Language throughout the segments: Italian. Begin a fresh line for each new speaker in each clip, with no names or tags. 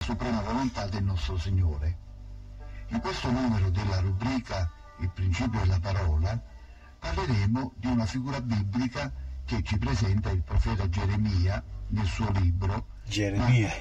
suprema volontà del nostro Signore. In questo numero della rubrica Il principio della parola parleremo di una figura biblica che ci presenta il profeta Geremia nel suo libro
Jeremia.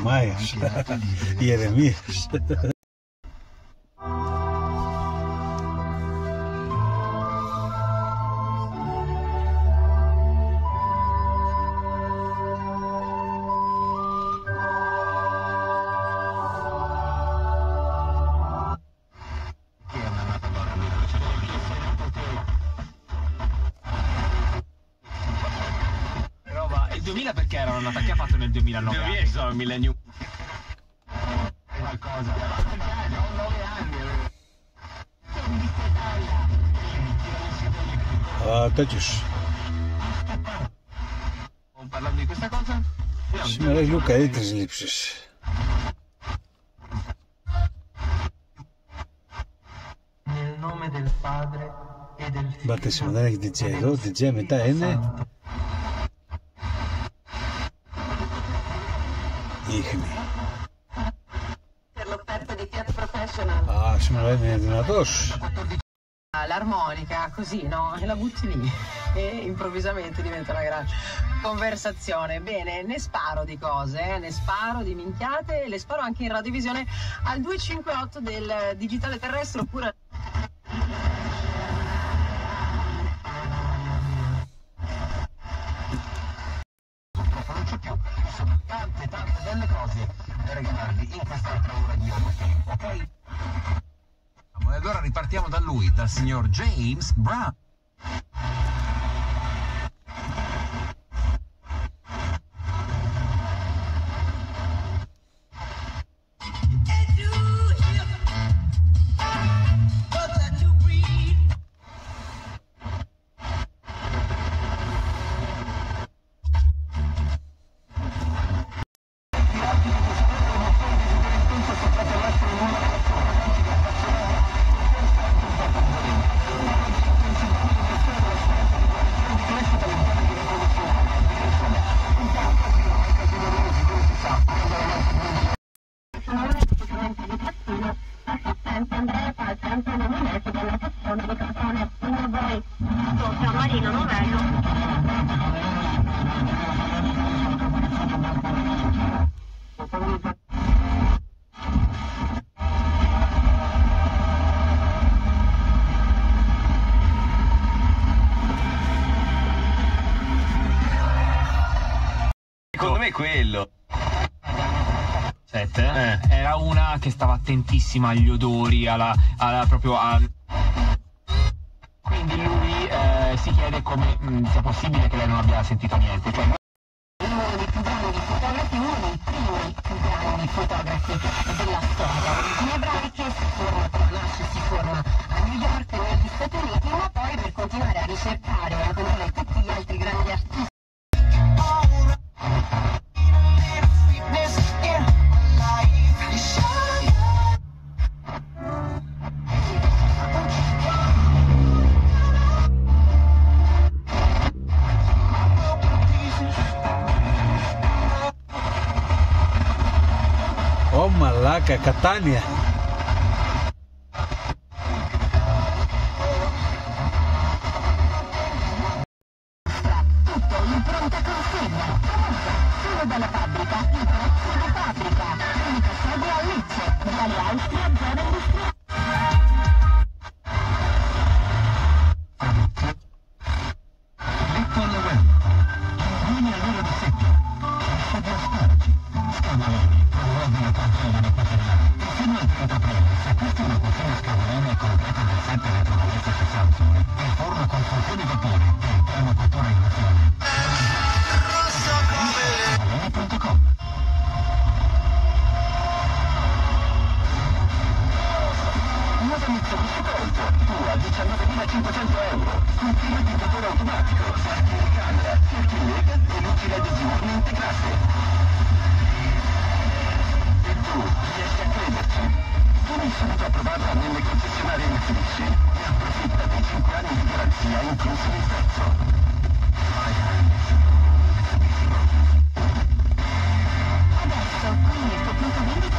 Il 2000 perché erano nata? Che ha fatto nel 2009? 2000 sono il millennium. Qualcosa. Ho 9 anni.
Τέτοιος.
Parlando di questa cosa?
Σήμερα έχει λίγο καλύτερες λήψεις.
Nel nome del Padre e del Figlio.
Μπατίσιμο, δεν έχει DJ εδώ. DJ μετά είναι ίχνη.
Per l'offerta di Fiat Professional.
Α, σήμερα είναι δυνατός.
L'armonica, così, no? E la butti lì e improvvisamente diventa una gran conversazione. Bene, ne sparo di cose, ne sparo di minchiate e le sparo anche in radiovisione al 258 del digitale terrestre oppure...
Non c'è più, ci sono tante belle cose da regalarvi in quest'altra ora di oggi, ok?
E allora ripartiamo da lui, dal signor James Brown.
Marino Novello.
Secondo me è quello. Era una che stava attentissima agli odori, proprio a... Quindi lui si chiede come sia possibile che lei non abbia sentito niente. Cioè...
Uno dei più grandi fotografi, uno dei primi più grandi fotografi della storia. Origini ebraiche, si forma a New York, negli Stati Uniti, ma poi per continuare a ricercare e a conoscere tutti gli altri grandi artisti.
Ω μαλάκα, Κατάνια.
Tutto in pronta consegna. Solo dalla fabbrica. Solo fabbrica. Unica sede a Lecce. Viale Austria, zona industriale.
Letto alla web. Pinguini all'ora di seggio. Lascia di asparagi. Scavolini. Probabile consiglio quotidiano. Fino al 30 aprile, se acquisti una cucina scavolini completa del set elettrodomestici Samsung, il forno con funzione vapore e il piano cottura industriale. Scavolini.com. Nuova Mitsubishi Colt, tua a 19.500 euro, con filo di motore automatico, parchi di camera, cerchi LED e luci LED diurne integrate. E tu riesci a crederci? Vieni subito a provarla nelle concessionarie Mitsubishi e approfitta dei 5 anni di garanzia inclusi nel prezzo.
Adesso, qui il tuo punto vendita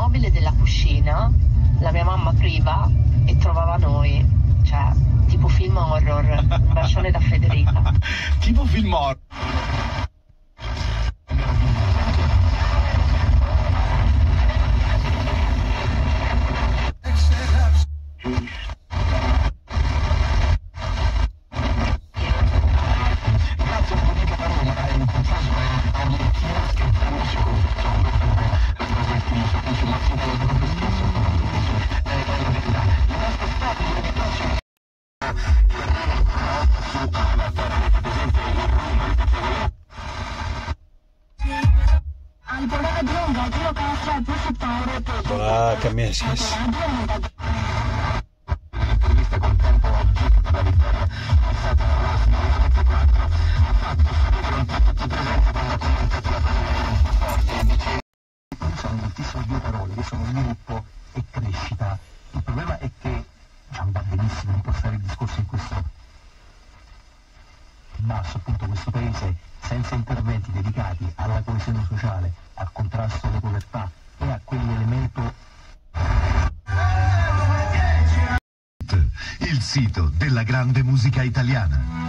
mobile della cucina, la mia mamma apriva e trovava noi, cioè tipo film horror. Un bacione da Federica.
Tipo film horror.
Καμία σχέση.
Sono moltissime due parole che sono sviluppo e crescita. Il problema è che va benissimo impostare il discorso in questo basso, appunto, questo paese senza interventi dedicati alla coesione sociale, al contrasto alle povertà e a quell'elemento.
Il sito della grande musica italiana.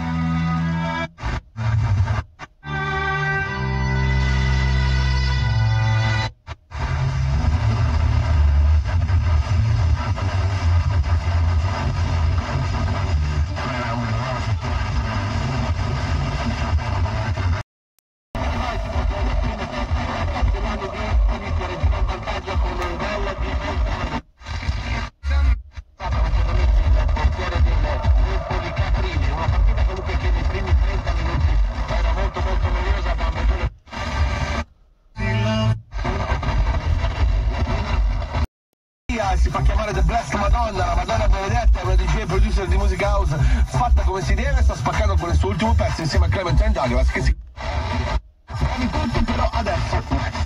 Si fa chiamare The Blessed Madonna, la Madonna Benedetta, è una DJ producer di musica house fatta come si deve, sta spaccando con il suo ultimo pezzo insieme a Clementine Douglas che si tutti, però adesso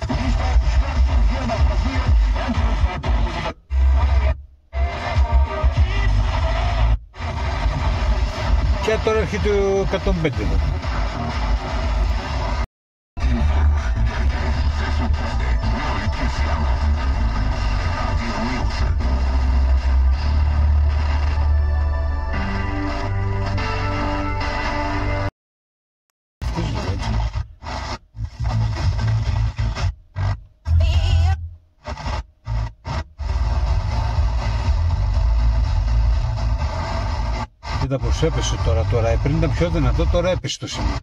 Και τώρα έρχεται ο 105 εδώ. Κοίτα πως έπεσε τώρα, πριν ήταν πιο δυνατό, τώρα έπεσε το σημείο.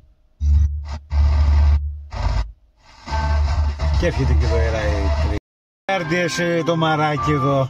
Και έρχεται και εδώ η Ράιτρη. Έρδιασε το μαράκι εδώ.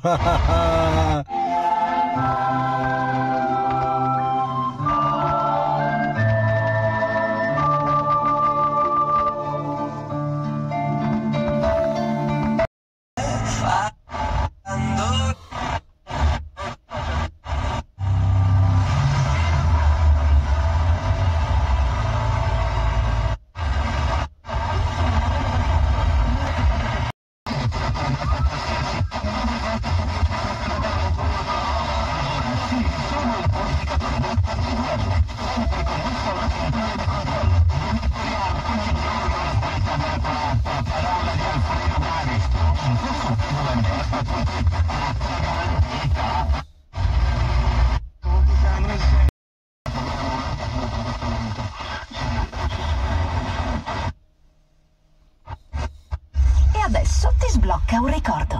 Adesso ti sblocca un ricordo.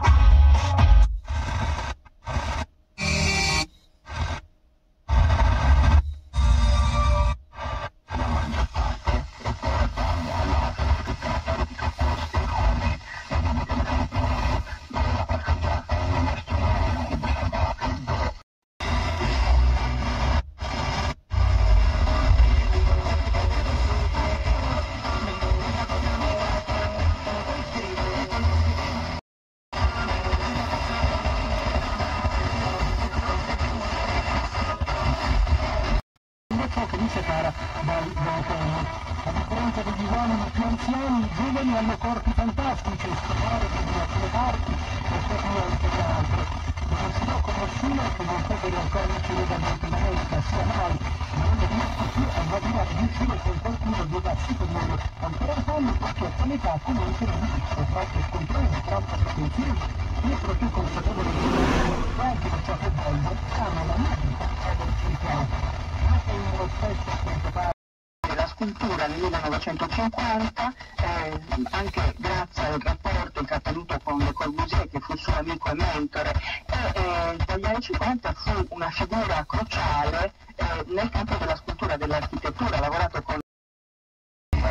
A differenza degli uomini più anziani, i giovani hanno corpi fantastici, scolari di alcune parti, e poi anche le altre.
considero conosciuto che non può avere ancora uscire dal divertimento sia mai non è visto più a guardare di uscire con qualcuno di darsi con loro ancora fanno perché a qualità comunque non esiste proprio controllo troppo pensiero dietro più consapevole di anche da ciò che voglio ama la musica anche in uno stesso appunto
la scultura nel 1950 anche grazie al rapporto che ha tenuto con Le Corbusier, che fu suo amico e mentore, e dagli anni 50 fu una figura cruciale nel campo della scultura e dell'architettura. Ha lavorato con gli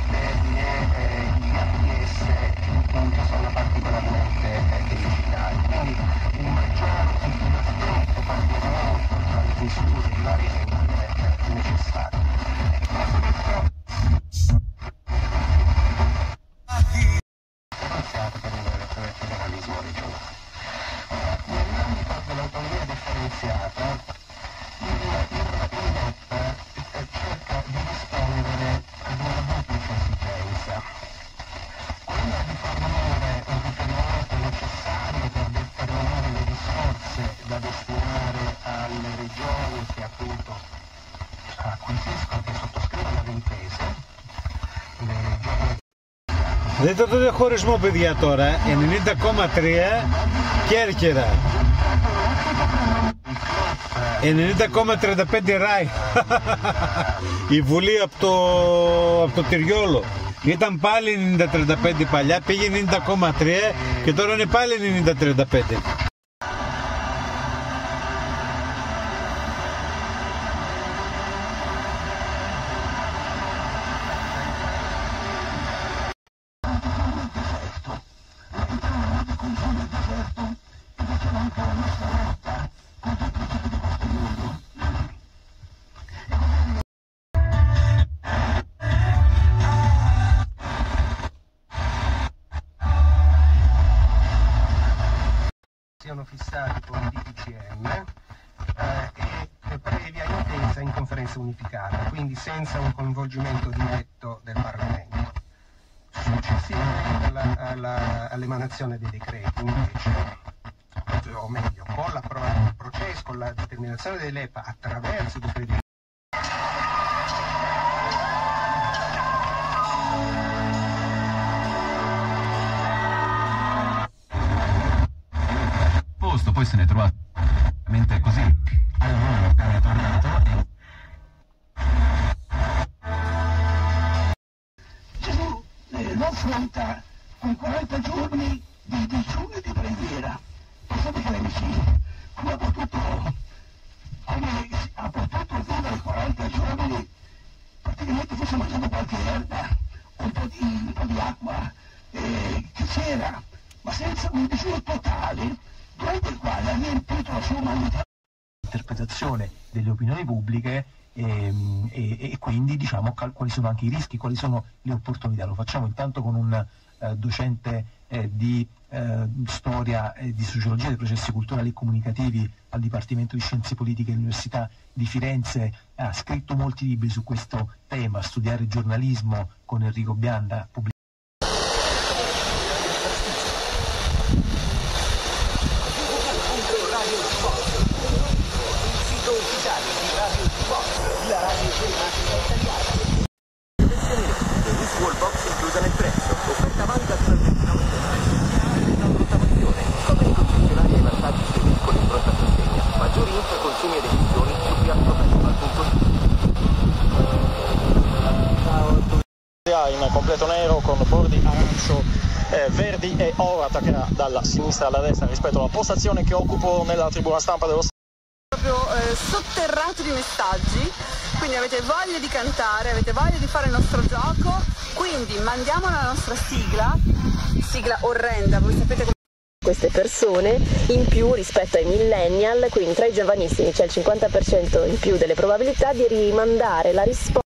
APS che sono particolarmente deficitari, quindi un maggiore sviluppo particolare tra le misure di vari generi è necessario. Per il federalismo regionale. Nell'ambito dell'autonomia differenziata, il MEP cerca di rispondere ad una duplice esigenza. Quella di fornire un riferimento necessario per determinare le risorse da destinare alle regioni che appunto acquisiscono, che sottoscrivono le intese. Le regioni.
Δείτε το διαχωρισμό, παιδιά, τώρα 90,3 Κέρκυρα, 90,35 Ράι. Η Βουλή από το Τυριόλο ήταν πάλι 90-35 παλιά, πήγε 90,3 και τώρα είναι πάλι 90-35.
Siano fissati con il DPCM e previa intesa in conferenza unificata, quindi senza un coinvolgimento diretto del Parlamento. Successivamente all'emanazione dei decreti, invece, o meglio, con il processo, con la determinazione dell'EPA attraverso i decreti.
Poi se ne trova veramente così al volo è tornato
Gesù lo affronta con 40 giorni di digiuno e di preghiera. Pensate che come ha portato fino ai 40 giorni praticamente forse mangiando qualche erba, un po' di acqua che c'era, ma senza un digiuno totale, durante il quale ha riempito la sua umanità.
Interpretazione delle opinioni pubbliche e quindi diciamo quali sono anche i rischi, quali sono le opportunità. Lo facciamo intanto con un docente di storia e di sociologia dei processi culturali e comunicativi al Dipartimento di Scienze Politiche dell'Università di Firenze. Ha scritto molti libri su questo tema, Studiare giornalismo con Enrico Bianda.
La radio climatica italiana. Wallbox inclusa nel prezzo, offerta valida fino al 29 una rottamazione, scopri i concessionari e vantaggi sui veicoli in pronta consegna. Maggiori info, consumi ed emissioni su fiatprofessional.it.
In completo nero con bordi arancio, verdi e oro attaccherà dalla sinistra alla destra rispetto alla postazione che occupo nella tribuna stampa dello
proprio sotterrato di messaggi, quindi avete voglia di cantare, avete voglia di fare il nostro gioco, quindi mandiamo la nostra sigla orrenda, voi sapete come
queste persone in più rispetto ai millennial, quindi tra i giovanissimi c'è il 50% in più delle probabilità di rimandare la risposta